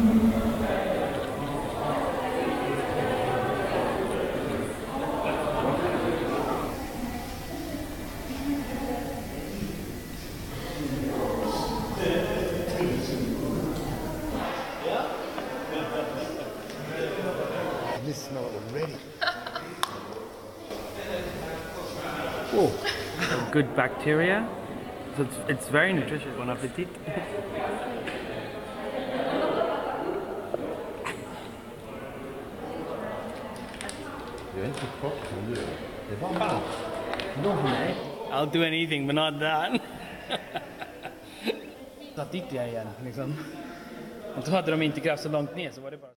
This smell already. Oh, Good bacteria. So it's very nutritious. Bon appetit. jag är inte chockad som du. Det var varmt. De för mig. I'll do anything but not that. Så att dit jag igen liksom. Och så hade de inte grävt så långt ner så var det bara